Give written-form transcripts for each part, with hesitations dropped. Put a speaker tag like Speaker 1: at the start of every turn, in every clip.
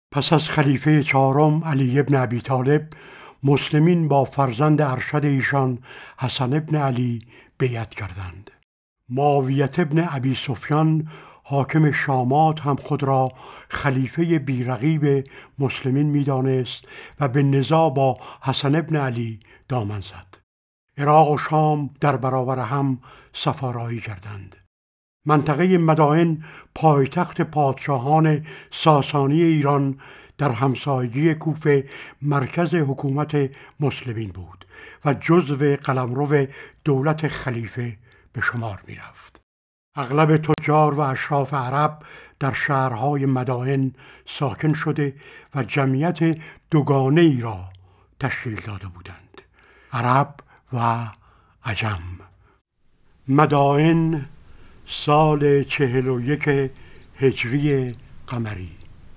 Speaker 1: پس از خلیفه چهارم علی ابن ابی طالب، مسلمین با فرزند ارشد ایشان حسن ابن علی بیعت کردند. معاویه ابن ابی سفیان حاکم شامات هم خود را خلیفه بیرقیب مسلمین می‌دانست و به نزاع با حسن ابن علی دامن زد. عراق و شام در برابر هم سفارایی کردند. منطقه مدائن پایتخت پادشاهان ساسانی ایران در همسایگی کوفه مرکز حکومت مسلمین بود و جزو قلمرو دولت خلیفه به شمار می رفت. اغلب تجار و اشراف عرب در شهرهای مدائن ساکن شده و جمعیت دوگانه ای را تشکیل داده بودند: عرب و عجم. مدائن سال 41 هجری قمری.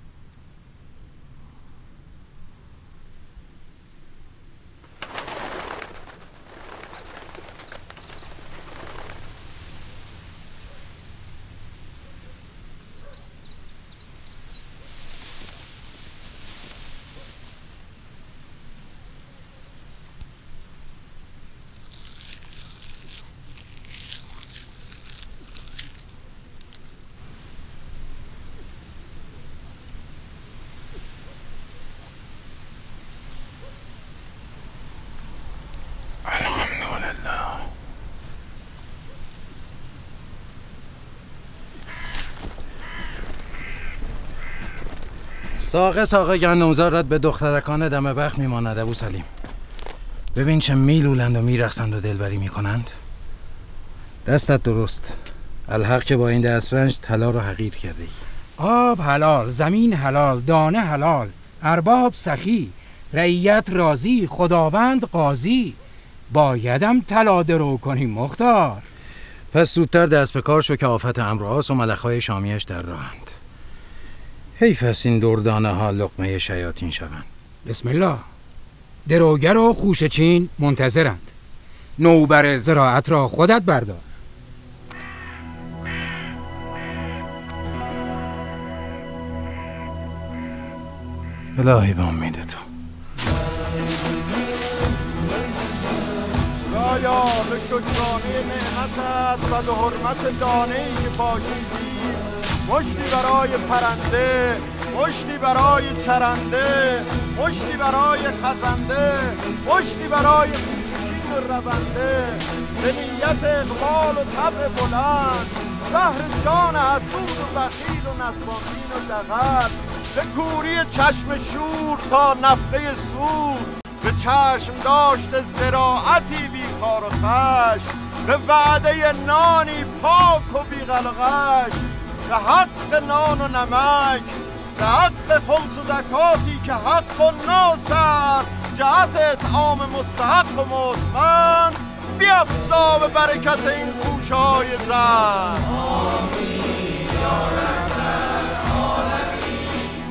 Speaker 2: ساقه گندمزارت به دخترکان دم بخت میماند ابو سلیم. ببین چه میلولند و میرقصند و دلبری میکنند. دستت درست. الحق که با این دسترنج طلا رو حقیر کرده ای.
Speaker 3: آب حلال، زمین حلال، دانه حلال، ارباب سخی، رعیت راضی، خداوند قاضی. بایدم طلا درو کنیم مختار.
Speaker 2: پس زودتر دست به کار شو که آفت امرواس و ملخهای شامیش در راهند. حیف است این دردانه ها لقمه شیاطین شوند.
Speaker 3: بسم الله. دروگر و خوشه چین منتظرند. نوبر زراعت را خودت بردار.
Speaker 2: الهی به امید تو.
Speaker 4: خدایا به شکرانه نعمتت و به حرمت دانه‌ای که پاکیزی، مشتی برای پرنده، مشتی برای چرنده، مشتی برای خزنده، مشتی برای خوشچین و رونده، به نیت اقبال و طبع بلند، زهر جان حسود و بخیل و نسبانین و دغل، به کوری چشم شور تا نفقه سود، به چشم داشت زراعتی بی خار و خش، به وعده نانی پاک و بی غلغش، به حق نان و نمک، به حق خمس و زکاتی که حق و ناس است، جهت اطعام مستحق و مستمند، بیفزا به برکت این خوشه های زن. آمین یا رب العالمین.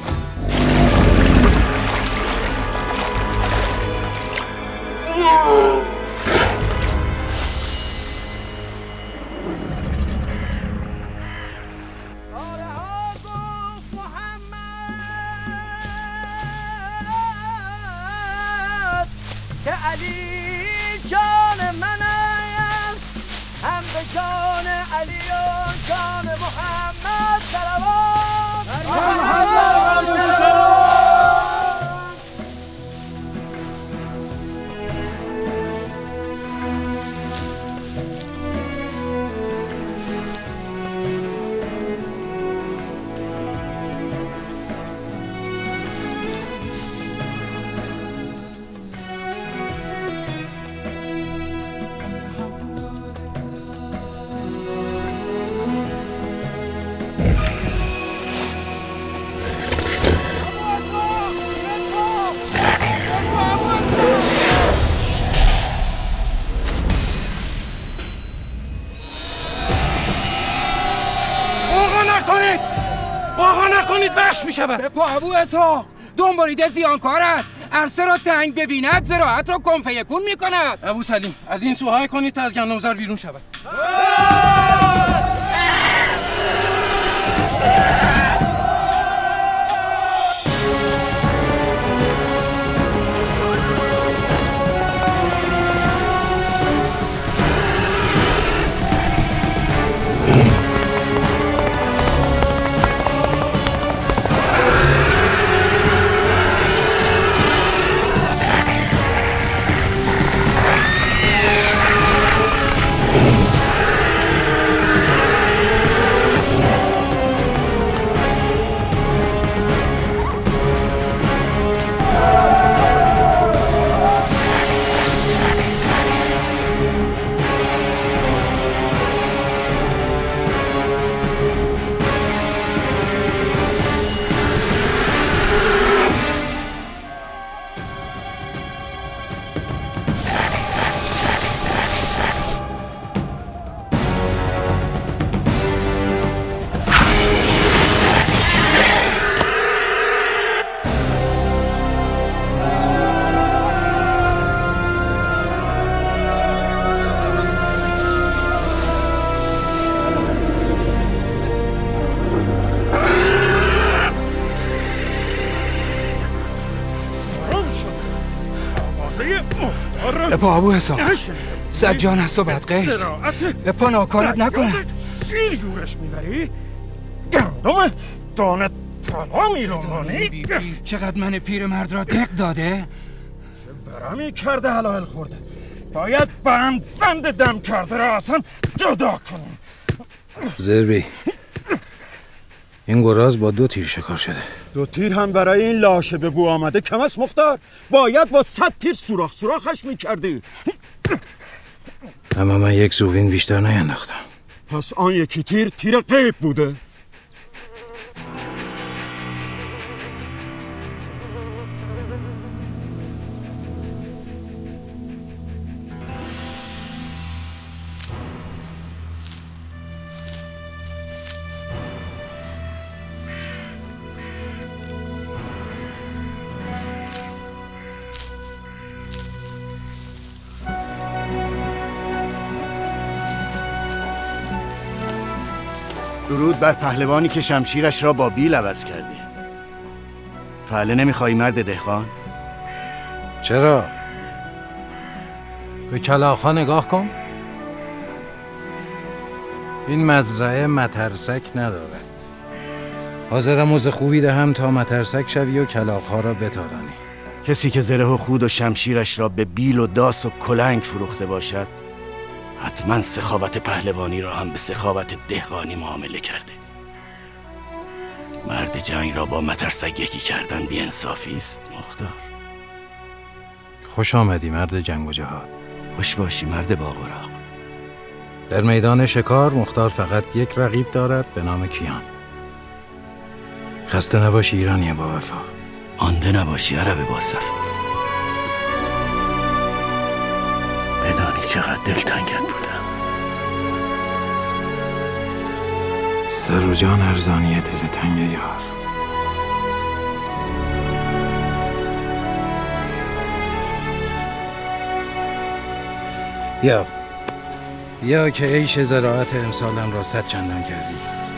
Speaker 5: که علی جان من است، هم به جان علی و جان محمد صلوات
Speaker 3: نکنید وحش می شود. بپا ابو اسحاق، دنبالیده زیانکار است. عرصه را تنگ ببیند زراعت را کن فیکون می کند.
Speaker 2: ابو سلیم از این سوهای کنید تا از گندمزار بیرون شود.
Speaker 3: بپا ابو حسام. سجان است و بدقیس. بپا ناکارت نکنند.
Speaker 4: شیر یورش میبری؟ گندم دانه طلا میرونانی؟
Speaker 3: چقدر من پیر مرد را دق داده؟
Speaker 4: چه برمی کرده حلال خورده. باید بند دم کرده را اصلا جدا کنی.
Speaker 2: زربی، این گراز با 2 تیر شکار شده.
Speaker 4: 2 تیر هم برای این لاشه به بو آمده کم است مختار. باید با 100 تیر سوراخش میکردی.
Speaker 2: اما من 1 زوبین بیشتر نینداختم.
Speaker 4: پس آن یکی تیر غیب بوده.
Speaker 6: درود بر پهلوانی که شمشیرش را با بیل عوض کرده. پهله نمیخوایی مرد دهقان؟
Speaker 2: چرا؟ به کلاغ‌ها نگاه کن. این مزرعه مترسک ندارد. حاضرم موز خوبی دهم تا مترسک شوی و کلاغ‌ها را بتارانی.
Speaker 6: کسی که زره و خود و شمشیرش را به بیل و داس و کلنگ فروخته باشد حتما سخاوت پهلوانی را هم به سخاوت دهقانی معامله کرده. مرد جنگ را با مترسک یکی کردن بی‌انصافی است مختار.
Speaker 2: خوش آمدی مرد جنگ و جهاد.
Speaker 6: خوش باشی مرد باغراق.
Speaker 2: در میدان شکار مختار فقط 1 رقیب دارد به نام کیان. خسته نباشی ایرانی با وفا.
Speaker 6: آنده نباشی عرب با صفا. بدانی چقدر دلتنگت بودم.
Speaker 2: سر و جان ارزانی دلتنگ یار. یا که عیش زراعت امسالم را 100 چندان کردی.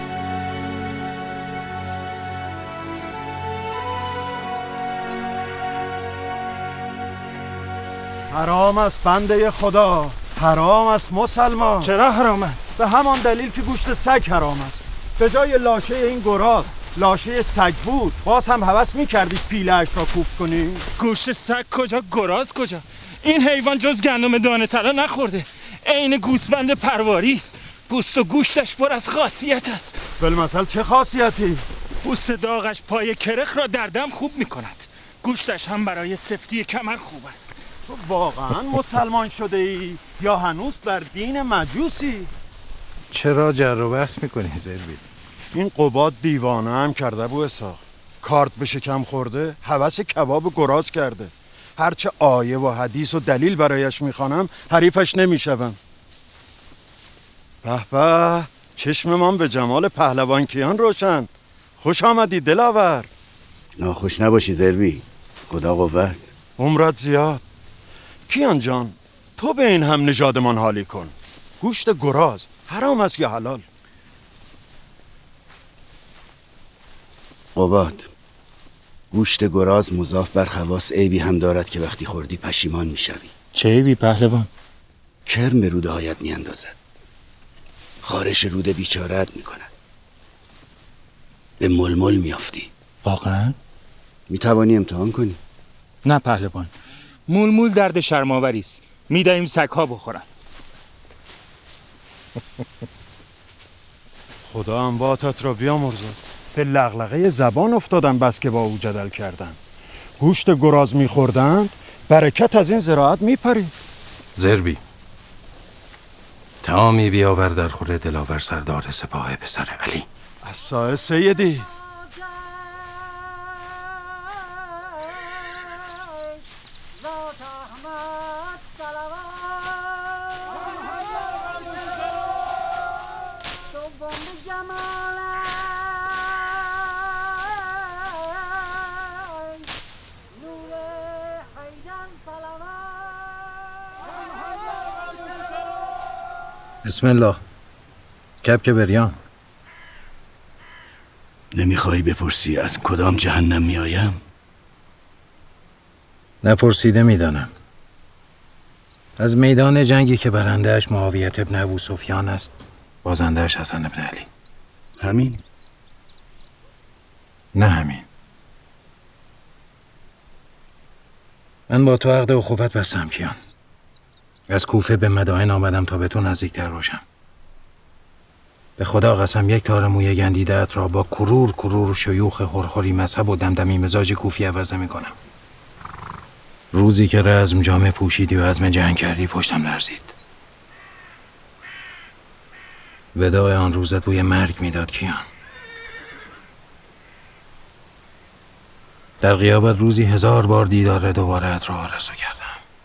Speaker 4: حرام است بنده خدا، حرام است مسلمان.
Speaker 3: چرا حرام است؟
Speaker 4: به همان دلیل که گوشت سگ حرام است. به جای لاشه این گراز لاشه سگ بود، باز هم هوس می‌کردی پیله‌اش را کوب کنی؟
Speaker 7: گوشت سگ کجا، گراز کجا؟ این حیوان جز گندم دانه طلا نخورده. عین گوسفند پرواری است. پوست و گوشتش پر از خاصیت است.
Speaker 4: بالمثل چه خاصیتی؟
Speaker 7: پوست داغش پای کرخ را در دم خوب می‌کند. گوشتش هم برای سفتی کمر خوب است.
Speaker 4: تو واقعا مسلمان شده ای یا هنوز بر دین مجوسی؟
Speaker 2: چرا جر و بحث میکنی زربی؟
Speaker 4: این قباد دیوانه هم کرده بو اسحاق. کارت به شکم خورده، هوس کباب گراز کرده. هرچه آیه و حدیث و دلیل برایش میخوانم حریفش نمیشوم. به به، چشم من به جمال پهلوان کیان روشن. خوش آمدی دلاور.
Speaker 6: ناخوش نباشی زربی، خدا قوت.
Speaker 4: عمرت زیاد. کیان جان، تو به این هم نژادمان حالی کن. گوشت گراز حرام است یا حلال؟
Speaker 6: قباد، گوشت گراز مضاف بر خواص عیبی هم دارد که وقتی خوردی پشیمان میشوی.
Speaker 7: چه عیبی پهلوان؟
Speaker 6: کرم به روده هایت میاندازد، خارش روده بیچارت میکند، به ململ میافتی.
Speaker 7: واقعا؟
Speaker 6: میتوانی امتحان کنی؟
Speaker 7: نه پهلوان، مولمول درد شرماوری است. میدهیم سگ‌ها بخورن.
Speaker 4: خدا امواتت را بیامرزد. به لغلقه زبان افتادن بس که با او جدل کردن. گوشت گراز میخوردند، برکت از این زراعت میپرید.
Speaker 2: زربی، تمامی بیاور در خور دلاور سردار سپاه پسر علی.
Speaker 4: عصای سیدی.
Speaker 2: بسم الله. کبک بریان.
Speaker 6: نمیخوایی بپرسی از کدام جهنم میآیم؟
Speaker 2: نپرسیده میدانم. از میدان جنگی که برندهش معاویه ابن ابو سفیان است، بازندهش حسن ابن علی.
Speaker 6: همین؟
Speaker 2: نه همین. من با تو عقد اخوت بستم کیان. از کوفه به مدائن آمدم تا به تو نزدیکتر باشم. به خدا قسم یک تار موی گندیده‌ات را با کرور شیوخ خورخوری مذهب و دمدمی مزاج کوفی عوض نمی‌کنم. روزی که رزم جامه پوشیدی و عزم جنگ کردی پشتم لرزید. وداع آن روزت بوی مرگ میداد کیان. در غیابت روزی 1000 بار دیدار دوباره‌ات را آرزو کردم.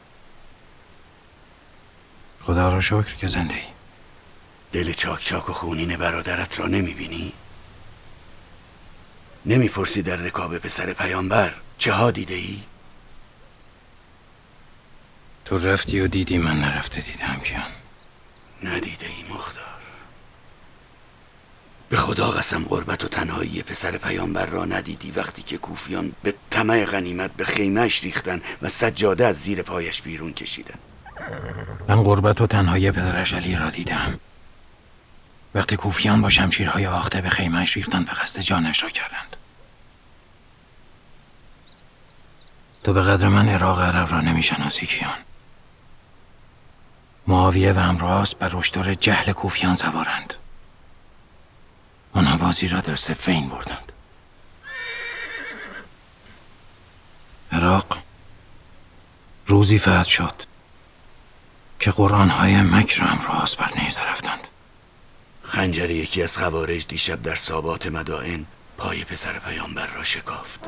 Speaker 2: خدا را شکر که زنده ای.
Speaker 6: دل چاک چاک و خونین برادرت را نمیبینی؟ نمیپرسی در رکاب پسر پیامبر چه ها دیده ای؟
Speaker 2: تو رفتی و دیدی، من نرفته دیدم کیان.
Speaker 6: ندیده ای مختار. به خدا قسم غربت و تنهایی پسر پیامبر را ندیدی وقتی که کوفیان به طمع غنیمت به خیمه‌اش ریختن و سجاده از زیر پایش بیرون کشیدن.
Speaker 2: من غربت و تنهایی پدرش علی را دیدم وقتی کوفیان با شمشیرهای آخته به خیمه‌اش ریختند و قصد جانش را کردند. تو به قدر من عراق عرب را نمیشناسی کیان. معاویه و همراهاش بر اشتر جهل کوفیان سوارند. آنها بازی را در صفین بردند. عراق روزی فتح شد که قرآن‌های مکر همراهاش بر نیزه رفتند.
Speaker 6: خنجر یکی از خوارج دیشب در سابات مدائن پای پسر پیامبر را شکافت.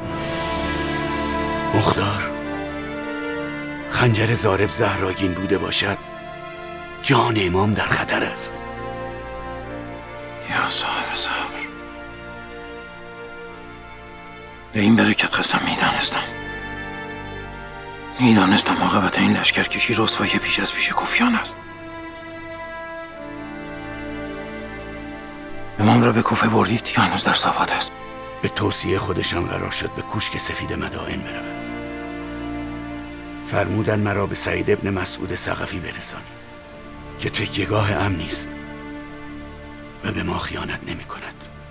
Speaker 6: مختار، خنجر ضارب زهراگین بوده باشد، جان امام در خطر است.
Speaker 2: یا صاحب صبر، به این برکت قسم میدانستم عاقبت این لشکرکشی رسوایی پیش از پیش کوفیان است. امام را به کوفه بردید یا هنوز در سابات است؟
Speaker 6: به توصیه خودشان قرار شد به کوشک سفید مدائن برود. فرمودن مرا به سعید ابن مسعود ثقفی برسانی که تکیهگاه امنی است و به ما خیانت نمی کند.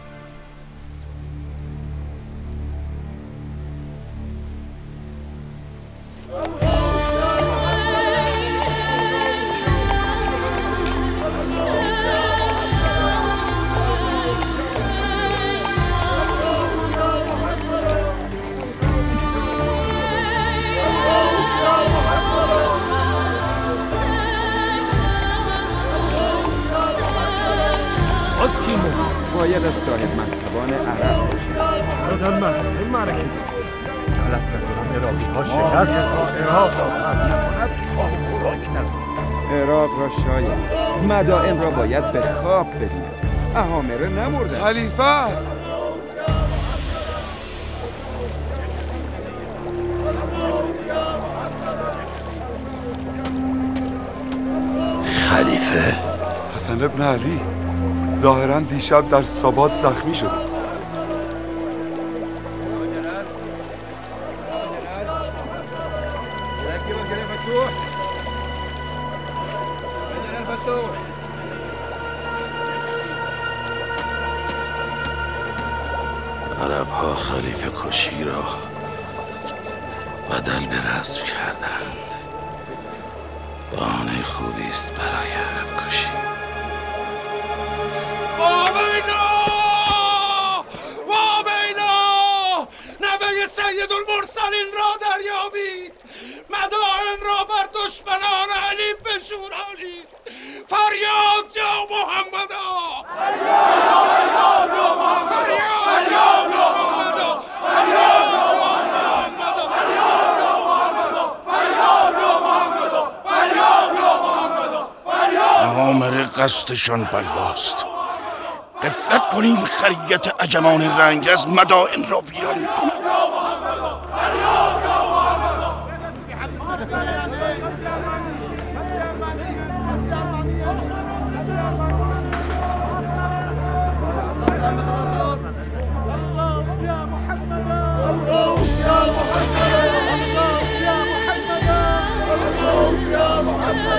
Speaker 8: باید از صاحب منصبان عرب باشید.
Speaker 4: آدم من معرکه غلط نکنم عراقی ها شکست عراق را نکند خوراک نکند.
Speaker 8: عراق را شاید، مدائن را باید به خواب ببیند. اهامره نمردن.
Speaker 9: خلیفه است.
Speaker 6: خلیفه
Speaker 9: حسن ابن علی ظاهراً دیشب در سابات زخمی شده.
Speaker 6: عرب‌ها خلیفه کشی را بدل به رزم کردند. بهانه خوبی است برای عرب کشی.
Speaker 10: سید المرسلین را دریابید، مدائن را بر دشمنان علی بشورانید. فریاد یا محمدا، فریاد یا محمدا، فریاد یا محمدا، فریاد یا محمدا، فریاد یا محمدا، فریاد یا محمدا، فریاد.
Speaker 6: اهامره قصدشان بلواست. غفلت کنید، خریت عجمان رنگرز مدائن را ویران می‌کند.
Speaker 10: يا محمد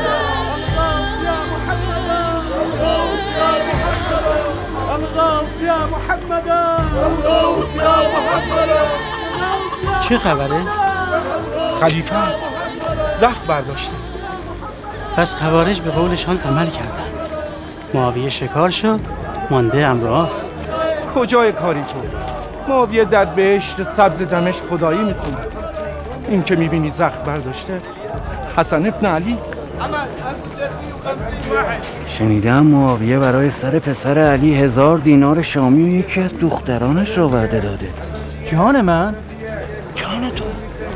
Speaker 11: چه خبره؟
Speaker 3: خلیفه است، زخم برداشته.
Speaker 11: پس خوارج به قولشان عمل کردند. معاویه شکار شد، مانده امراست.
Speaker 3: کجای کاری تو؟ معاویه در بهشت سبز دمشق خدایی میکنه. این که میبینی زخم برداشته حسن ابن علی است.
Speaker 6: شنیدم معاویه برای سر پسر علی 1000 دینار شامی و یکی از دخترانش را وعده داده.
Speaker 11: جان من؟
Speaker 6: جان تو؟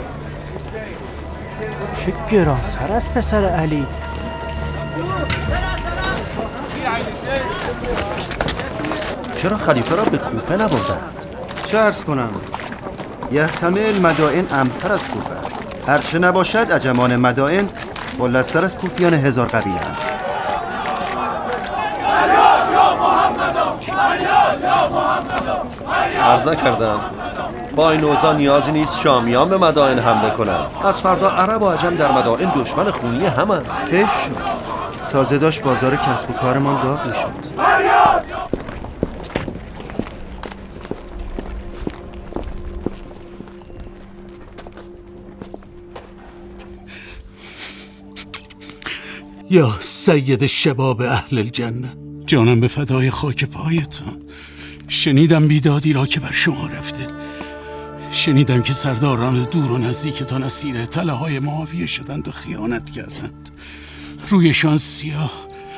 Speaker 11: چه گران سر از پسر علی.
Speaker 6: چرا خلیفه را به کوفه نبردند؟
Speaker 12: چه عرض کنم؟ یحتمل مدائن امتر از کوفه است. هرچه نباشد عجمان مدائن بلندتر از کوفیان 1000 قبیله اند.
Speaker 13: عرض کردم با این اوضاع نیازی نیست شامیان به مدائن حمله کنند. از فردا عرب و عجم در مدائن دشمن خونی همند.
Speaker 12: حیف شد. تازه داشت بازار کسب و کارمان داغ میشد.
Speaker 1: یا سید شباب اهل الجنه، جانم به فدای خاک پایتان. شنیدم بیدادی را که بر شما رفته. شنیدم که سرداران دور و نزدیکتان اسیر تله‌های معاویه شدند و خیانت کردند. رویشان سیاه.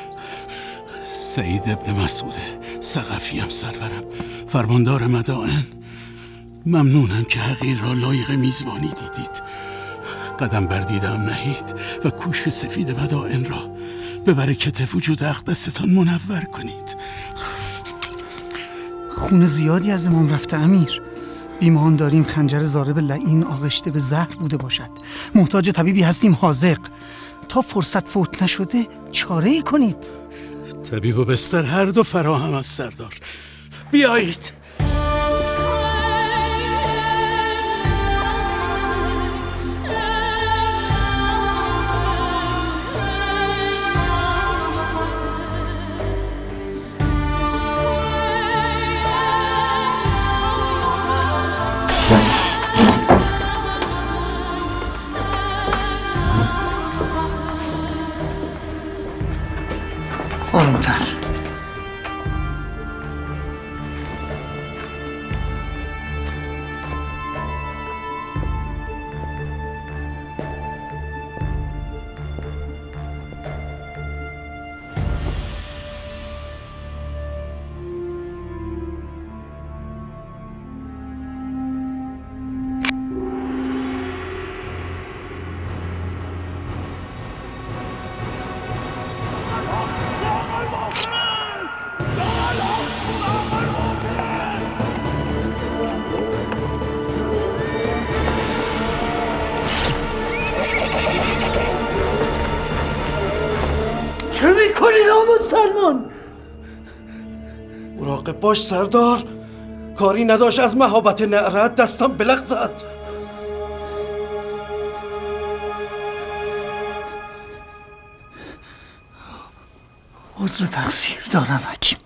Speaker 1: سعید ابن مسعود ثقفی هم سرورم، فرماندار مدائن. ممنونم که حقیر را لایق میزبانی دیدید. قدم بر دیدم نهید و کوشک سفید مدائن را به برکت وجود اقدستان منور کنید.
Speaker 11: خون زیادی از امام رفته امیر. بیمان داریم خنجر ضارب لعین آغشته به زهر بوده باشد. محتاج طبیبی هستیم حاذق. تا فرصت فوت نشده چاره ای کنید.
Speaker 1: طبیب و بستر هر دو فراهم از سردار. بیایید.
Speaker 11: آرامتر.
Speaker 14: چه میکنی نامسلمان؟ مراقب باش سردار، کاری نداشت از مهابت نعرت دستم بلغزد.
Speaker 11: عذر تقصیر دارم حکیم.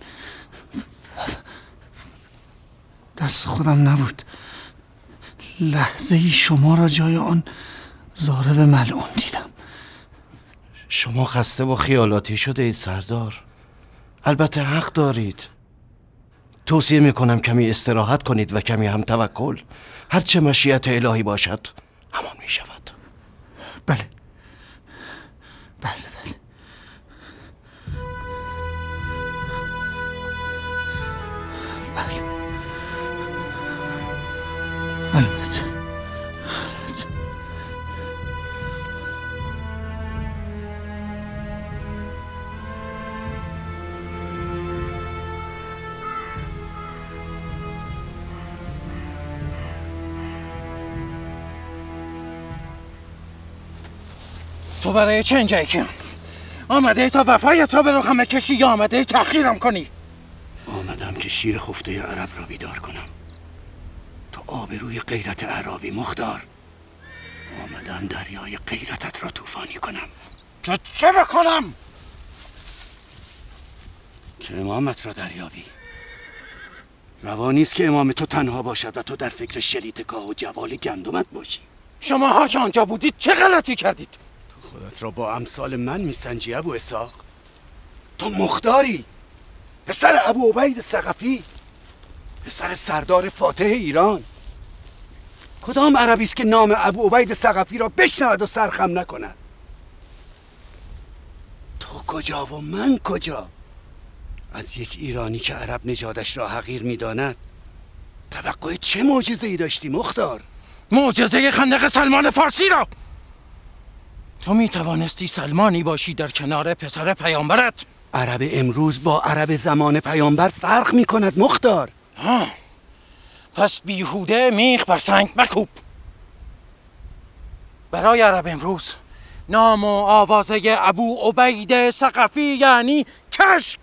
Speaker 11: دست خودم نبود. لحظه ای شما را جای آن ضارب ملعون دیدم.
Speaker 12: شما خسته و خیالاتی شده اید سردار. البته حق دارید. توصیه میکنم کمی استراحت کنید و کمی هم توکل. هرچه مشیت الهی باشد همان میشود.
Speaker 11: بله بله بله. بله البته.
Speaker 2: تو برای چه اینجایی که آمده ای تا وفایت را به رخم کشی یا آمده ای تأخیرم کنی؟
Speaker 6: آمدم که شیر خفته عرب را بیدار کنم. تو آبروی غیرت اعرابی مختار. آمدم دریای غیرتت را طوفانی کنم.
Speaker 2: که چه بکنم؟
Speaker 6: که امامت را دریابی. روا نیست که امام تو تنها باشد و تو در فکر شلیت کاه و جوال گندمت باشی.
Speaker 3: شماها که آنجا بودید چه غلطی کردید؟
Speaker 6: تو خودت را با امثال من میسنجی ابو اسحاق؟ تو مختاری، پسر ابو عبید ثقفی، پسر سردار فاتح ایران. کدام عربی است که نام ابو عبید ثقفی را بشنود و سرخم نکند؟ تو کجا و من کجا؟ از یک ایرانی که عرب نژادش را حقیر می‌داند توقع چه معجزه‌ای داشتی مختار؟
Speaker 3: معجزه خندق سلمان فارسی را. تو میتوانستی سلمانی باشی در کنار پسر پیامبرت.
Speaker 6: عرب امروز با عرب زمان پیامبر فرق می‌کند مختار.
Speaker 3: ها، پس بیهوده میخ بر سنگ مکوب. برای عرب امروز نام و آوازه ابو عبید ثقفی یعنی کشک.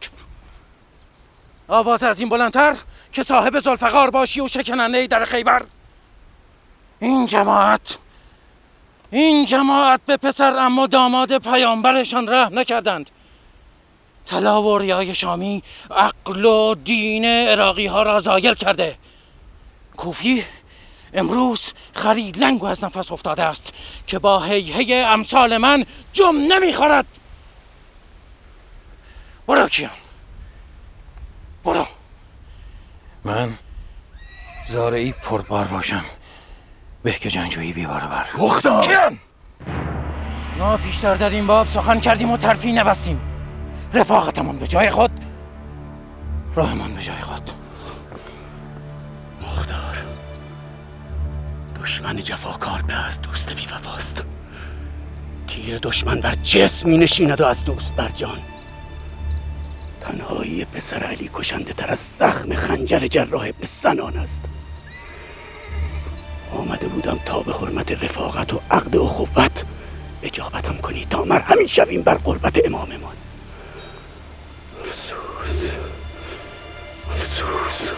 Speaker 3: آواز از این بلندتر که صاحب ذوالفقار باشی و شکننده در خیبر. این جماعت به پسر عمو داماد پیامبرشان رحم نکردند. طلا و ریای شامی عقل و دین عراقی ها را زایل کرده. کوفی امروز خرید لنگو از نفس افتاده است که با هیهی امثال من جم نمیخورد. برو کیان، برو. من زارعی پربار باشم به که جنگجویی بیباره بر.
Speaker 6: مختار
Speaker 3: کیان، ما پیشتر در این باب سخن کردیم و ترفی نبستیم. رفاقتمون به جای خود، راهمان به جای خود.
Speaker 6: مختار، دشمن جفاکار به از دوست بی وفاست. تیر دشمن بر جسم می نشیند و از دوست بر جان. تنهایی پسر علی کشنده تر از زخم خنجر جراح ابن سنان است. آمده بودم تا به حرمت رفاقت و عقد و اخوت اجابتم کنی تا مرهمی شویم بر قربت اماممان. افسوس، افسوس.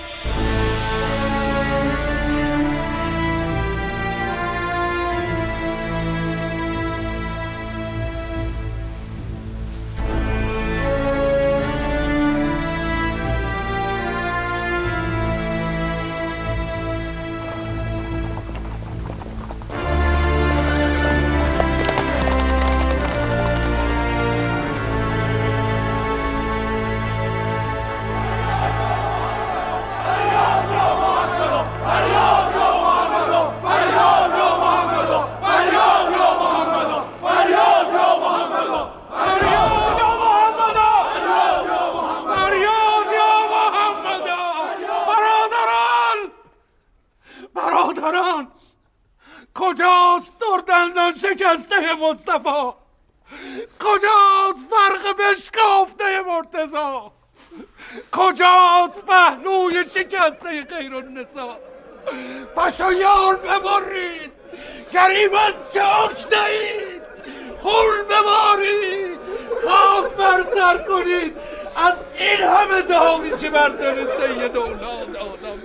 Speaker 10: کجاست دردندان شکسته مصطفی؟ کجاست فرق بشکافته مرتضی؟ کجاست پهلوی شکسته خیرالنسا؟ پشایان ببرید، گریبان چاک دهید، خون ببارید، خاک بر سر کنید از این همه داغی که بر دل سید اولاد آدم.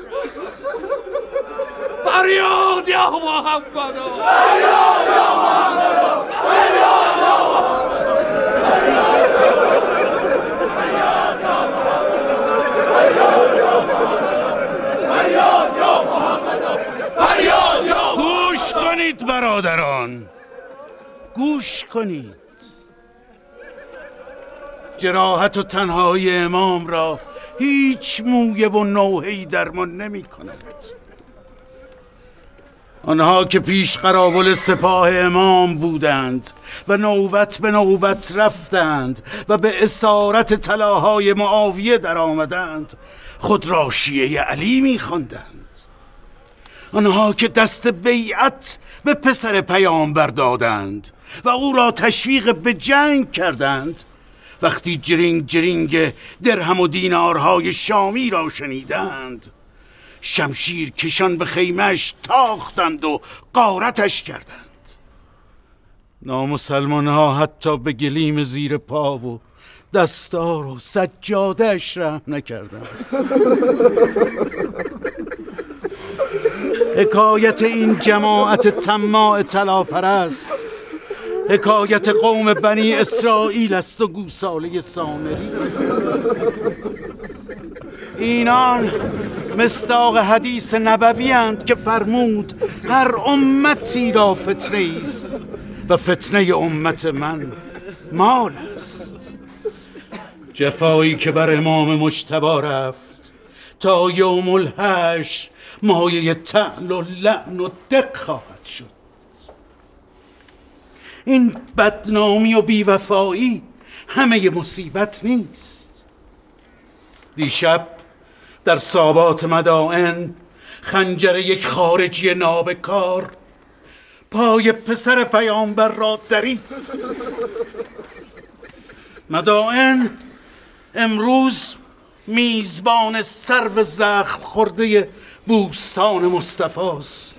Speaker 10: فریاد یا محمد، فریاد یا محمد، فریاد یا محمد، فریاد یا محمد، فریاد یا محمد، فریاد یا محمد.
Speaker 6: گوش کنید برادران، گوش کنید. جراحت و تنهایی امام را هیچ مویه و نوحه‌ای درمان نمی کند. آنها که پیش قراول سپاه امام بودند و نوبت به نوبت رفتند و به اسارت طلاهای معاویه در آمدند خود را شیعه علی می خواندند. آنها که دست بیعت به پسر پیامبر دادند و او را تشویق به جنگ کردند، وقتی جرینگ جرینگ درهم و دینارهای شامی را شنیدند شمشیر کشان به خیمه‌اش تاختند و غارتش کردند. نامسلمان ها حتی به گلیم زیر پا و دستار و سجاده‌اش رحم نکردند. حکایت این جماعت طماع طلاپرست حکایت قوم بنی اسرائیل است و گوساله سامری. اینان مصداق حدیث نبوی اند که فرمود هر امتی را فتنه است و فتنه امت من مال است. جفایی که بر امام مجتبی رفت تا یوم الحشر مایه طعن و لعن و دق خواهد شد. این بدنامی و بیوفایی همه مصیبت نیست. دیشب در سابات مدائن خنجر یک خارجی نابکار پای پسر پیامبر را درید. مدائن امروز میزبان سرو زخم خورده بوستان مصطفی است.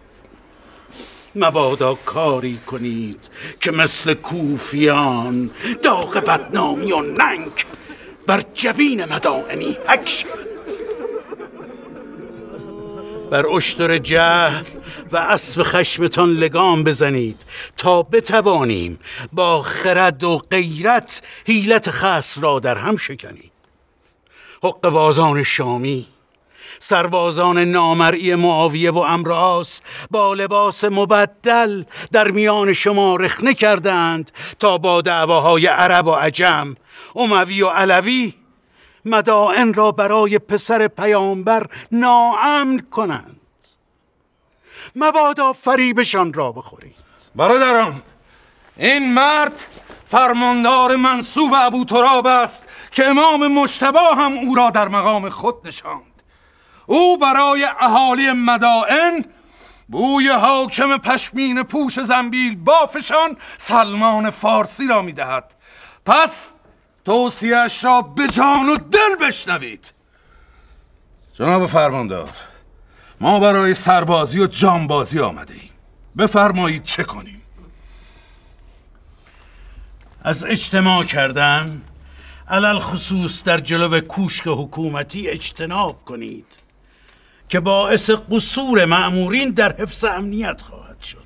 Speaker 6: مبادا کاری کنید که مثل کوفیان داغ بدنامی و ننگ بر جبین مدائنی حک شد. بر اشتر جهل و اسب خشمتان لگام بزنید تا بتوانیم با خرد و غیرت حیلت خصم را در هم شکنیم. حقه‌بازان شامی، سربازان نامرئی معاویه و عمرواس با لباس مبدل در میان شما رخنه کردند تا با دعواهای عرب و عجم، اموی و علوی مدائن را برای پسر پیامبر ناامن کنند. مبادا فریبشان را بخورید.
Speaker 15: برادران، این مرد فرماندار منصوب ابو تراب است که امام مجتبی هم او را در مقام خود نشاند. او برای اهالی مدائن بوی حاکم پشمین پوش زنبیل بافشان سلمان فارسی را میدهد. پس توصیه‌اش را به جان و دل بشنوید. جناب فرماندار، ما برای سربازی و جانبازی آمده ایم. بفرمایید چه کنیم؟
Speaker 6: از اجتماع کردن علل خصوص در جلو کوشک حکومتی اجتناب کنید که باعث قصور مأمورین در حفظ امنیت خواهد شد.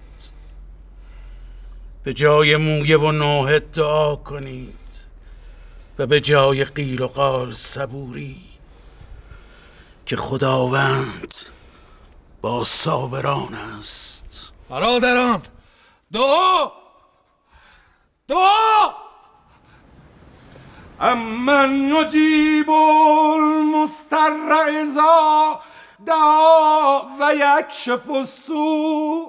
Speaker 6: به جای مویه و نوحه دعا کنید و به جای قیل و قال صبوری که خداوند با صابران است.
Speaker 15: برادران، دعا امن یجیب المضطر اذا دعا و یکشف السوء.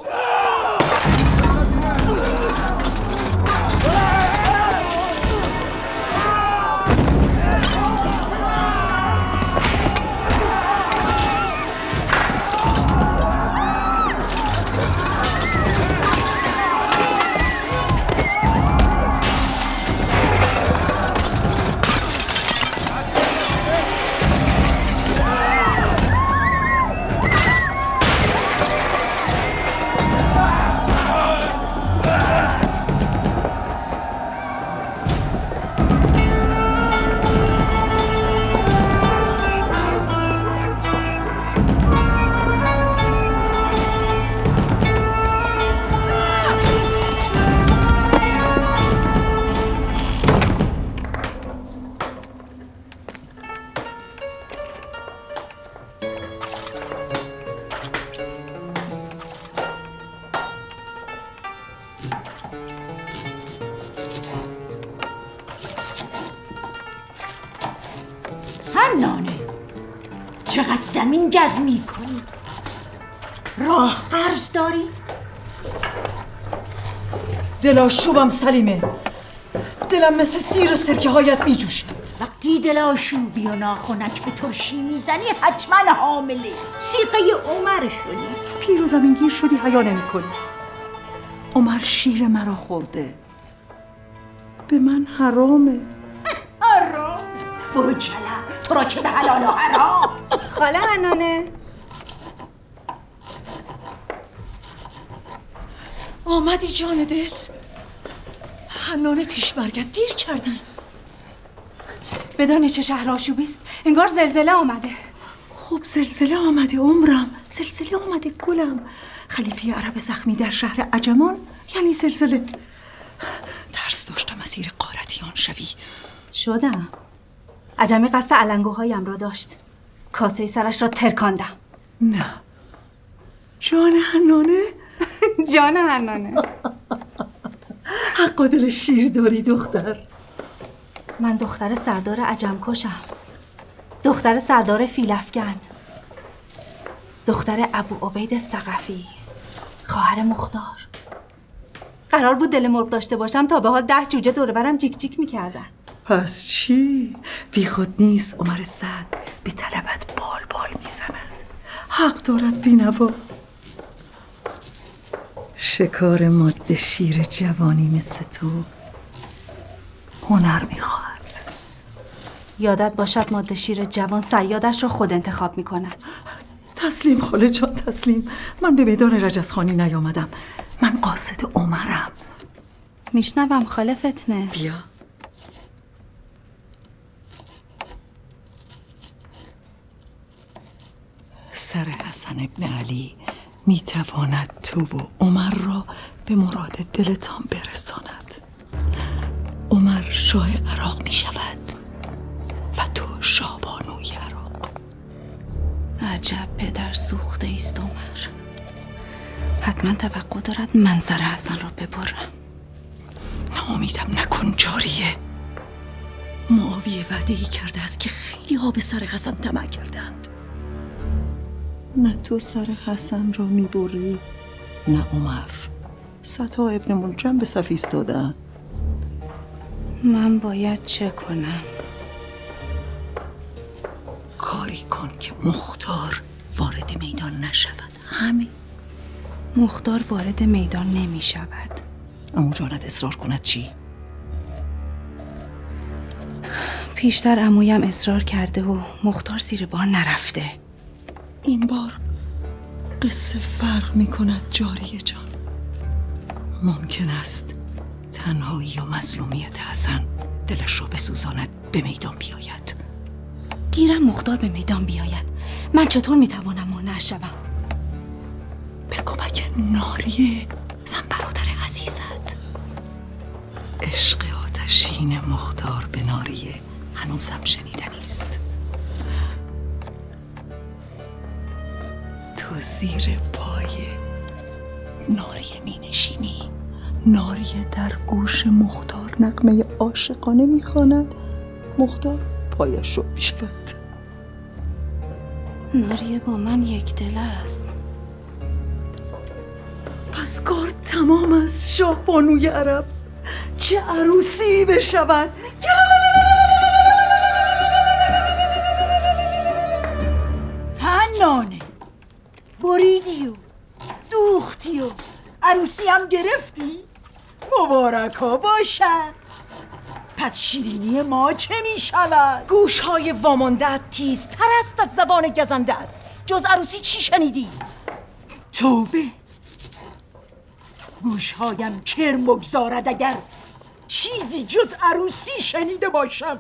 Speaker 16: حنانه، چقدر زمین گز میکنی؟ راه قرض داری؟
Speaker 17: دلاشوبم سلیمه، دلم مثل سیر و سرکه هایت میجوشد.
Speaker 16: وقتی دلاشوبی و ناخنک به ترشی میزنی حتما حامله. سیقه عمر شدی.
Speaker 17: پیر و زمینگیر شدی حیا نمی کنی. عمر شیر مرا خورده، به من حرامه.
Speaker 16: حرام؟ برو جلم، تو را چه به حلال و حرام.
Speaker 18: خاله حنانه،
Speaker 17: آمدی جان دل؟ حنانه پیشمرگت دیر کردی.
Speaker 18: بدانی چه شهر آشوبیست؟ انگار زلزله آمده.
Speaker 17: خب زلزله آمده عمرم، زلزله آمده گلم. خلیفه عرب زخمی در شهر عجمان یعنی زلزله. ترس داشتم اسیر غارتیان شوی.
Speaker 18: شدم. عجمی قصد علنگوهایم را داشت. کاسه سرش را ترکاندم.
Speaker 17: نه جان حنانه؟
Speaker 18: جان حنانه.
Speaker 17: حق و دل شیر داری دختر.
Speaker 18: من دختر سردار عجمکشم، دختر سردار فیلافگن، دختر ابو عبید ثقفی، خواهر مختار. قرار بود دل مرغ داشته باشم تا به حال 10 جوجه دور برم جیک جیک میکردن.
Speaker 17: پس چی؟ بی خود نیست عمر سعد به طلبت بال بال میزند. حق دارد بینوا. شکار ماده شیر جوانی مثل تو هنر میخواهد.
Speaker 18: یادت باشد ماده شیر جوان صیادش رو خود انتخاب میکنه.
Speaker 17: تسلیم خاله جان تسلیم. من به میدان رجزخانی نیامدم، من قاصد عمرم.
Speaker 18: میشنوم خاله فتنه.
Speaker 17: بیا. سر حسن ابن علی میتواند تو و عمر را به مراد دلتان برساند. عمر شاه عراق میشود و تو شاه بانوی عراق.
Speaker 18: عجب پدر سوخته است عمر. حتما توقع دارد من سر حسن را ببرم.
Speaker 17: امیدم نکن جاریه. معاویه وعده ای کرده است که خیلی ها به سر حسن طمع کردند. نه تو سر حسن را میبری نه عمر. ستا ابن ملجم به صف ایستادند.
Speaker 18: من باید چه کنم؟
Speaker 17: کاری کن که مختار وارد میدان نشود. همین.
Speaker 18: مختار وارد میدان نمی شود.
Speaker 17: عمو جانت اصرار کند چی؟
Speaker 18: پیشتر عمویم اصرار کرده و مختار زیر بار نرفته.
Speaker 17: این بار قصه فرق می کند جاریه جان. ممکن است تنهایی و مظلومیت حسن دلش رو بسوزاند به میدان بیاید.
Speaker 18: گیرم مختار به میدان بیاید، من چطور میتوانم مانع شوم؟
Speaker 17: به کمک ناریه زن برادر عزیزت. عشق آتشین مختار به ناریه هنوزم شنیدنی است. تو زیر پای ناریه می نشینی. ناریه در گوش مختار نغمه عاشقانه می خواند. مختار پایش رو می شود.
Speaker 18: ناریه با من یک دل است.
Speaker 17: پس کار تمام است شاه بانوی عرب. چه عروسی بشود.
Speaker 16: حنانه بریدی و دوختی و عروسی هم گرفتی؟ مبارک ها باشد. پس شیرینی ما چه می شود؟
Speaker 17: گوش های وامانده‌ات تیزتر است از زبان گزنده‌ات. جز عروسی چی شنیدی؟
Speaker 16: توبه، گوشهایم کرم بگذارد اگر چیزی جز عروسی شنیده باشم.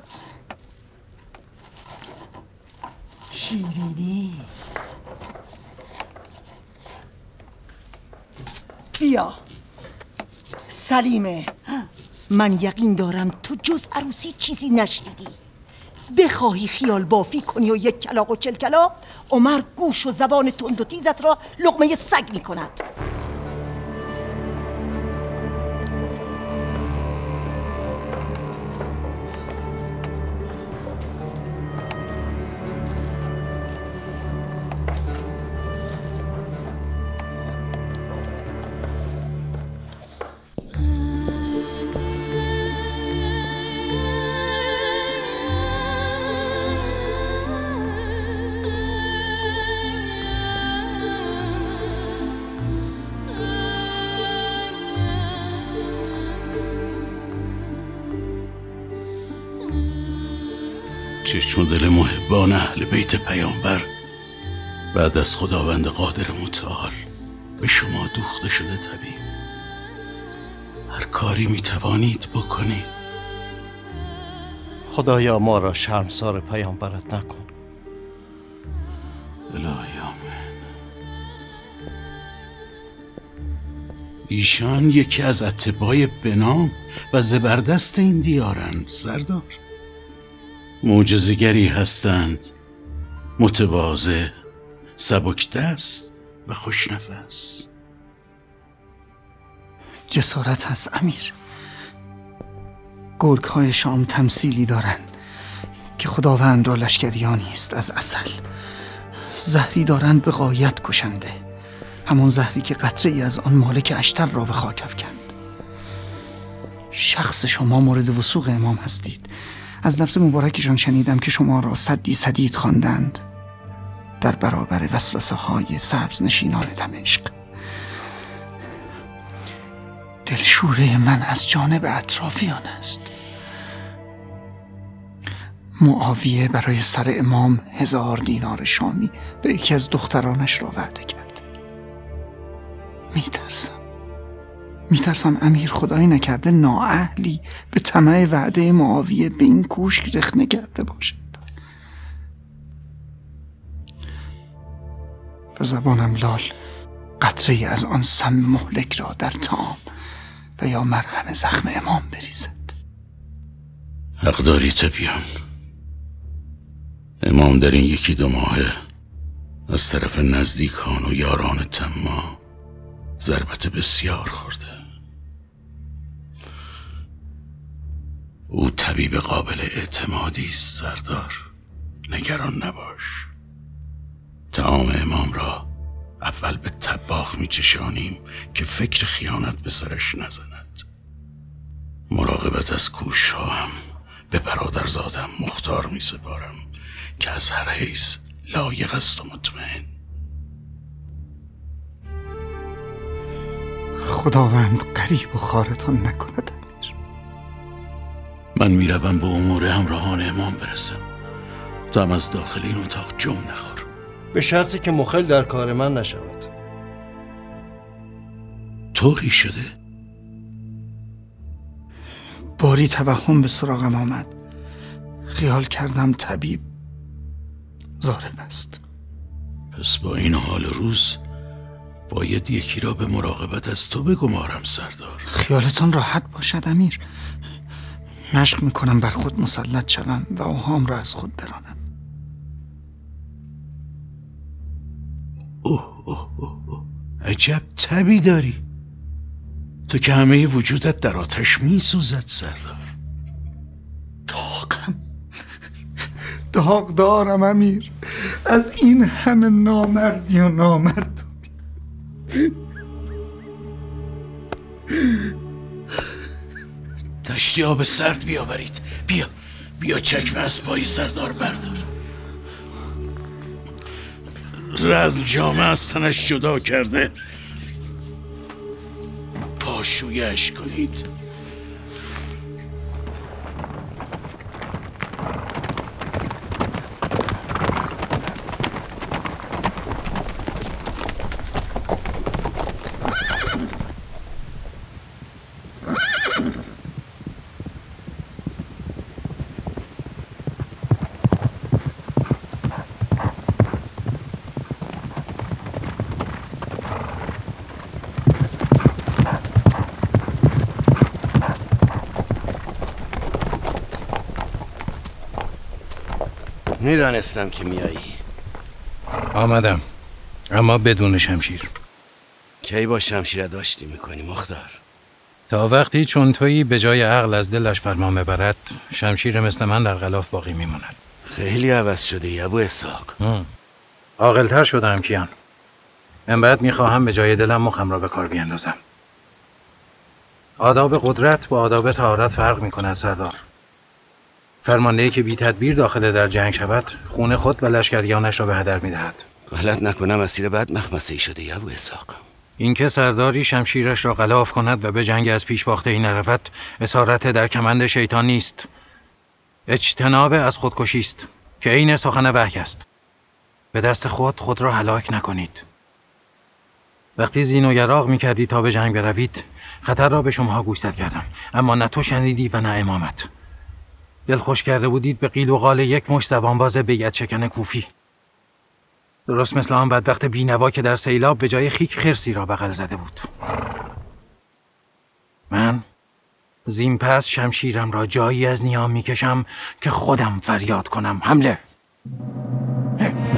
Speaker 16: شیرینی
Speaker 17: بیا سلیمه. من یقین دارم تو جز عروسی چیزی نشنیدی. بخواهی خیال بافی کنی و یک کلاق و 40 کلاق، عمر گوش و زبان تند و تیزت را لقمه سگ می کند.
Speaker 6: چشم و دل محبان اهل بیت پیامبر بعد از خداوند قادر متعال به شما دوخته شده طبیب. هر کاری میتوانید بکنید.
Speaker 12: خدایا ما را شرمسار پیامبرت نکن.
Speaker 6: الهی آمین. ایشان یکی از اتباع بنام و زبردست این دیارند سردار. معجزه‌گری هستند متواضع، سبک دست و خوشنفس.
Speaker 11: جسارت هست امیر. گرگ های شام تمثیلی دارند که خداوند را لشکریانی است از عسل. زهری دارند به غایت کشنده، همون زهری که قطره ای از آن مالک اشتر را به خاک افکند. شخص شما مورد وثوق امام هستید. از نفس مبارکشان شنیدم که شما را سدی سدید خواندند در برابر وسوسه های سبز نشینان دمشق. دلشوره من از جانب اطرافیان است. معاویه برای سر امام 1000 دینار شامی به یکی از دخترانش را وعده کرد. میترسم امیر خدایی نکرده نااهلی به طمع وعده معاویه به این کوشک رخنه کرده باشد. به زبانم لال قطره از آن سم مهلک را در طعام و یا مرهم زخم امام بریزد.
Speaker 6: حق داری تبیان. امام در این 1-2 ماه از طرف نزدیکان و یاران طماع ضربت بسیار خورده. او طبیب قابل اعتمادی است سردار، نگران نباش. طعام امام را اول به طباخ میچشانیم که فکر خیانت به سرش نزند. مراقبت از کوش را هم به برادرزادم مختار میسپارم که از هر حیث لایق است و مطمئن.
Speaker 11: خداوند غریب و خارتان نکند امیر.
Speaker 6: من میروم به امور همراهان امام برسم. تو هم از داخل این اتاق جم نخور،
Speaker 12: به شرطی که مخل در کار من نشود.
Speaker 6: طوری شده؟
Speaker 11: باری توهم به سراغم آمد. خیال کردم طبیب ضارب است.
Speaker 6: پس با این حال روز باید یکی را به مراقبت از تو بگمارم سردار.
Speaker 11: خیالتان راحت باشد امیر. مشق میکنم بر خود مسلط شوم و اوهام را از خود برانم.
Speaker 6: عجب تبی داری. تو که همه وجودت در آتش میسوزد سردار.
Speaker 11: داغ دارم امیر از این همه نامردی و نامردمی.
Speaker 6: تشتی آب سرد بیاورید. بیا چکمه از پای سردار بردار. رزم جامه از تنش جدا کرده. پاشویش کنید.
Speaker 12: میدانستم که میایی.
Speaker 2: آمدم، اما بدون شمشیر.
Speaker 12: کی با شمشیر داشتی میکنی مختار؟
Speaker 2: تا وقتی چون تویی به جای عقل از دلش فرمان ببرد، شمشیر مثل من در غلاف باقی میماند.
Speaker 12: خیلی عوض شده ای ابو اسحاق.
Speaker 2: عاقل‌تر شدم کیان. من بعد میخواهم به جای دلم مخم را به کار بیاندازم. آداب قدرت با آداب طهارت فرق میکند سردار. فرماندهی که بی تدبیر داخل در جنگ شود، خون خود و لشکریانش را به هدر میدهد.
Speaker 12: غلط نکنم اسیر بد مخمسه‌ای شده ای ابو اسحاق.
Speaker 2: اینکه سرداری شمشیرش را غلاف کند و به جنگ از پیش باخته ای نرود، اسارت در کمند شیطان نیست. اجتناب از خودکشی است که عین سخن وحی است. به دست خود را هلاک نکنید. وقتی زین و یراق میکردی تا به جنگ بروید، خطر را به شماها گوشزد کردم، اما نه تو شنیدی و نه امامت. دلخوش کرده بودید به قیل و قال یک مشت زبانباز بیعت شکن کوفی. درست مثل آن بدبخت بینوا که در سیلاب به جای خیک خرسی را بغل زده بود. من زین پس شمشیرم را جایی از نیام میکشم که خودم فریاد کنم حمله.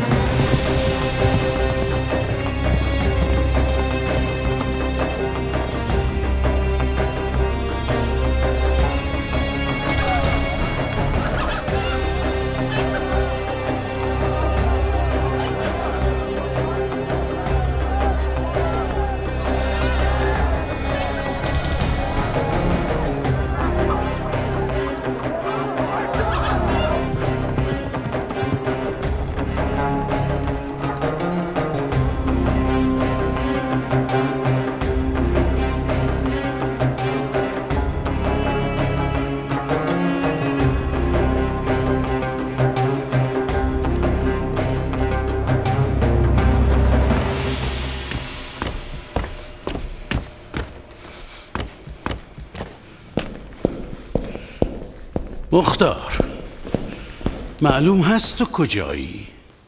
Speaker 6: مختار، معلوم هست تو کجایی؟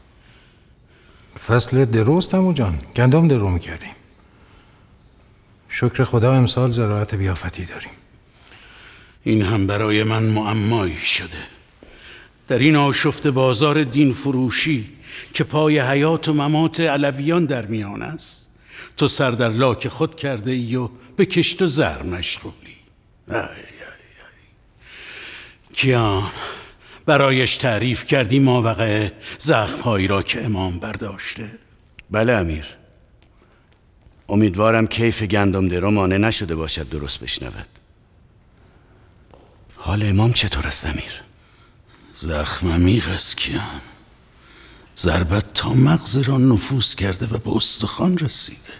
Speaker 2: فصل دروست عمو جان، گندم درو میکردیم. شکر خدا امسال زراعت بیافتی داریم.
Speaker 6: این هم برای من معمایی شده. در این آشفته بازار دین فروشی که پای حیات و ممات علویان در میان است، تو سر در لاک خود کرده ای و به کشت و زر مشغولی. کیان، برایش تعریف کردی ماوقع زخم‌هایی را که امام برداشته؟
Speaker 19: بله امیر. امیدوارم کیف گندم درو مانع نشده باشد درست بشنود. حال امام چطور است امیر؟
Speaker 6: زخم عمیق است کیان. ضربت تا مغز را نفوذ کرده و به استخوان رسیده.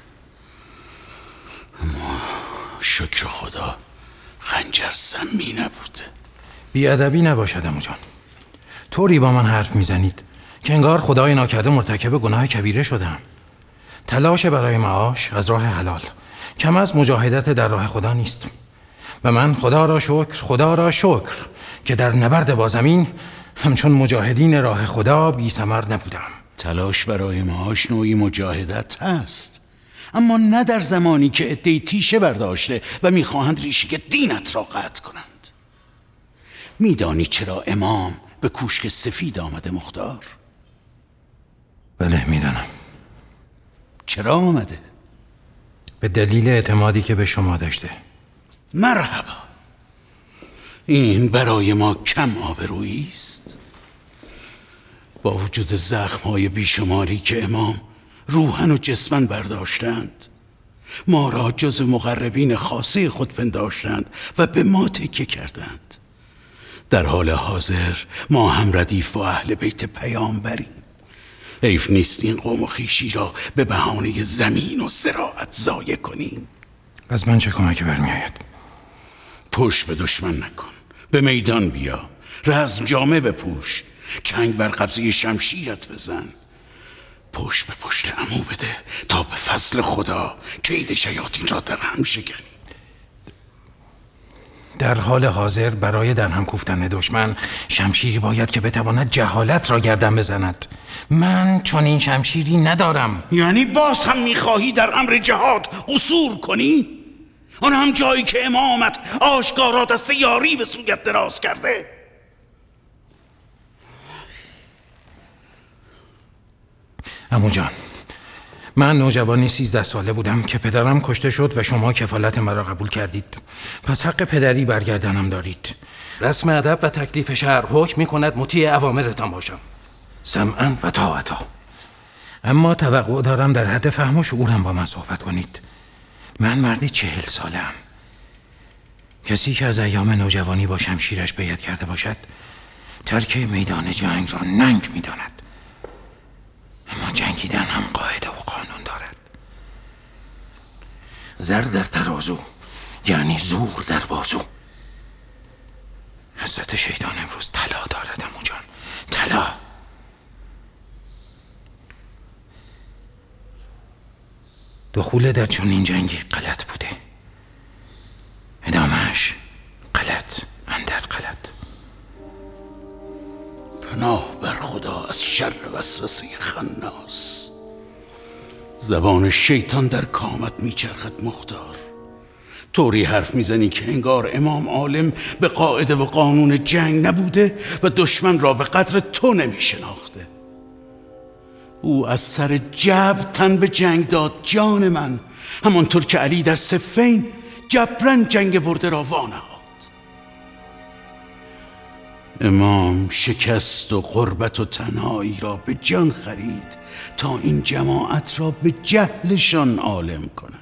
Speaker 6: اما شکر خدا خنجر سمی نبوده.
Speaker 2: بیادبی نباشد عمو جان. طوری با من حرف میزنید که انگار خدای ناکرده مرتکب گناه کبیره شدم. تلاش برای معاش از راه حلال کم از مجاهدت در راه خدا نیست. و من خدا را شکر که در نبرد با زمین همچون مجاهدین راه خدا بی ثمر نبودم.
Speaker 6: تلاش برای معاش نوعی مجاهدت هست، اما نه در زمانی که عده‌ای تیشه برداشته و میخواهند ریشه دینت را قطع کنند. میدانی چرا امام به کوشک سفید آمده مختار؟
Speaker 2: بله میدانم.
Speaker 6: چرا آمده؟
Speaker 2: به دلیل اعتمادی که به شما داشته.
Speaker 6: مرحبا. این برای ما کم آبرویی است. با وجود زخم‌های بیشماری که امام روحن و جسمن برداشتند، ما را جز مقربین خاصه خود پنداشتند و به ما تکیه کردند. در حال حاضر ما هم ردیف با اهل بیت پیامبریم. حیف نیست این قوم و خویشی را به بهانه زمین و زراعت ضایع کنیم.
Speaker 2: از من چه کمکی برمی آید؟
Speaker 6: پشت به دشمن نکن، به میدان بیا، رزم جامه بپوش، چنگ بر قبضه شمشیرت بزن، پشت به پشت عمو بده تا به فضل خدا کید شیاطین را در هم شکنی.
Speaker 2: در حال حاضر برای در هم کوفتن دشمن شمشیری باید که بتواند جهالت را گردن بزند. من چون این شمشیری ندارم.
Speaker 6: یعنی باز هم میخواهی در امر جهاد قصور کنی؟ آن هم جایی که امامت آشکارا دست یاری به سویت دراز کرده.
Speaker 2: عمو جان، من نوجوانی 13 ساله بودم که پدرم کشته شد و شما کفالت مرا قبول کردید. پس حق پدری برگردنم دارید. رسم ادب و تکلیف شهر حکم می‌کند مطیع اوامرتان باشم، سمعا و طاعتا. اما توقع دارم در حد فهم و شعورم با من صحبت کنید. من مردی 40 ساله‌ام. کسی که از ایام نوجوانی با شمشیرش بیعت کرده باشد ترک میدان جنگ را ننگ می‌داند. اما جنگیدن هم قاعده و قانون دارد. زر در ترازو یعنی زور در بازو. حضرت شیطان امروز طلا دارد عمو جان، طلا. دخول در چنین جنگی غلط بوده، ادامهش غلط اندر غلط.
Speaker 6: پناه بر خدا از شر وسوسه خناس. زبان شیطان در کامت میچرخد مختار. طوری حرف میزنی که انگار امام عالم به قاعده و قانون جنگ نبوده و دشمن را به قدر تو نمیشناخته. او از سر جبر تن به جنگ داد جان من، همانطور که علی در صفین جبران جنگ برده را وانهاد. امام شکست و غربت و تنهایی را به جان خرید تا این جماعت را به جهلشان عالم کند.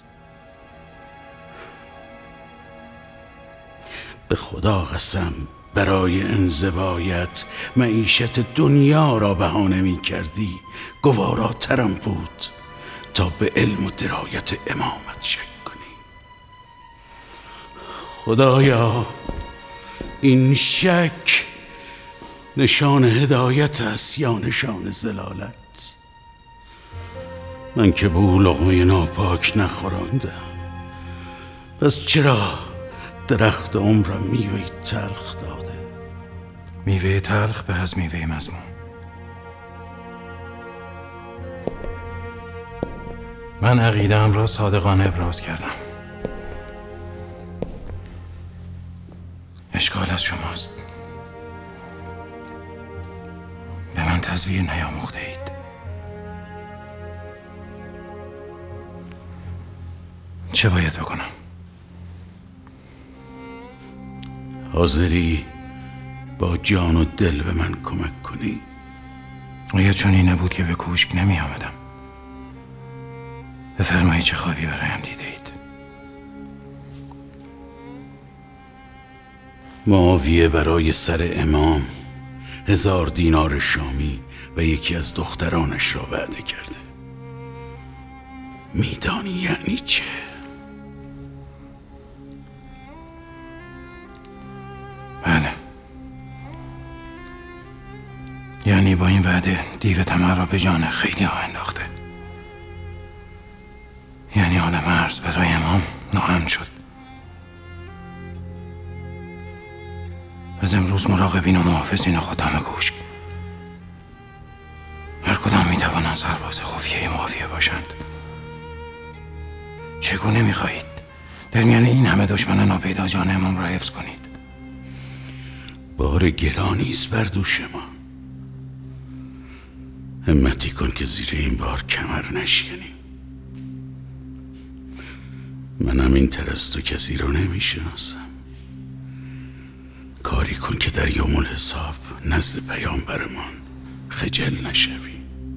Speaker 6: به خدا قسم برای انزوایت معیشت دنیا را بهانه می کردی گواراترم بود تا به علم و درایت امامت شک کنی. خدایا این شک نشان هدایت است یا نشان زلالت؟ من که به او لقمه ناپاک نخوراندم، پس چرا درخت عمرم میوه تلخ داده؟
Speaker 2: میوه تلخ به از میوه مسموم. من عقیده‌ام را صادقانه ابراز کردم. اشکال از شماست. به من تزویر نیاموخته اید. چه باید بکنم؟
Speaker 6: حاضری با جان و دل به من کمک کنی؟
Speaker 2: آیا چون این نبود که به کوشک نمی آمدم؟ بفرمایید چه خوابی برایم دیده اید؟
Speaker 6: معاویه برای سر امام 1000 دینار شامی و یکی از دخترانش را وعده کرده. میدانی یعنی چه؟
Speaker 2: بله، یعنی با این وعده دیو طمع را به جان خیلی ها انداخته. یعنی عالم ارز برای امام ناامن شد. از امروز مراقبین و محافظین خدام کوشک هر کدام میتوانند سرباز خفیه معاویه باشند. چگونه میخواهید در میان این همه دشمن ناپیدا جان امام را حفظ کنید؟
Speaker 6: بار گرانی است بر دوش ما. همتی کن که زیر این بار کمر نشکنیم. منم این تر از تو کسی را نمیشناسم. کاری کن که در یوم الحساب نزد پیامبرمان خجل نشوی.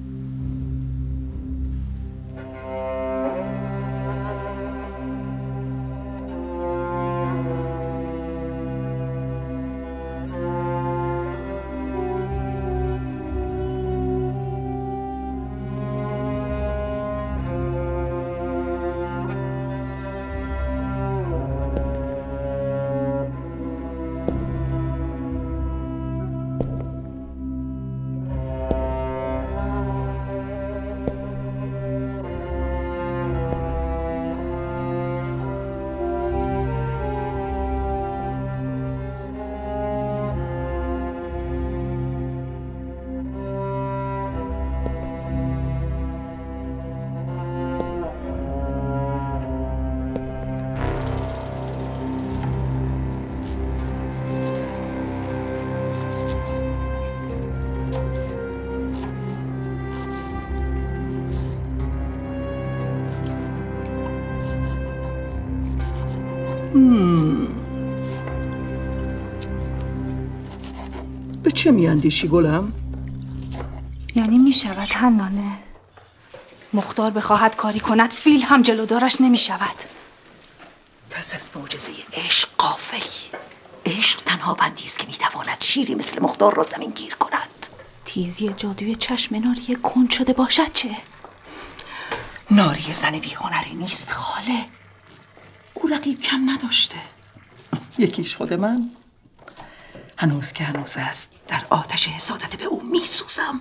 Speaker 17: به چه میاندیشی گلم؟
Speaker 18: یعنی میشود حنانه مختار بخواهد کاری کند فیل هم جلودارش نمیشود.
Speaker 17: پس از معجزه عشق غافلی. عشق تنها بندی است که میتواند شیری مثل مختار را زمین گیر کند.
Speaker 18: تیزی جادوی چشم ناری کند شده باشد چه؟
Speaker 17: ناری زن بی هنری نیست خاله. او رقیب کم نداشته. یکیش خود من. هنوز که هنوز است در آتش حسادت به او میسوزم.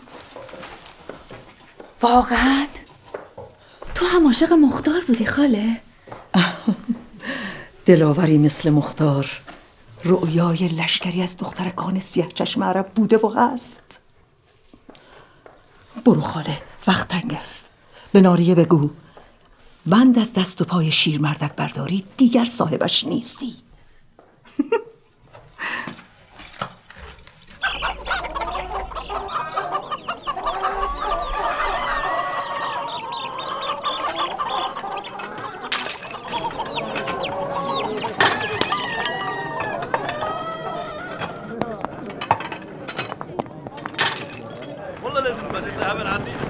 Speaker 18: واقعا؟ تو هم عاشق مختار بودی خاله؟
Speaker 17: دلاوری مثل مختار رؤیای لشکری از دخترکان سیاه چشم عرب بوده و هست. برو خاله، وقت تنگ است. به ناریه بگو بند از دست و پای شیرمردت برداری دیگر صاحبش نیستی.
Speaker 10: والله لازم تذهب العتيق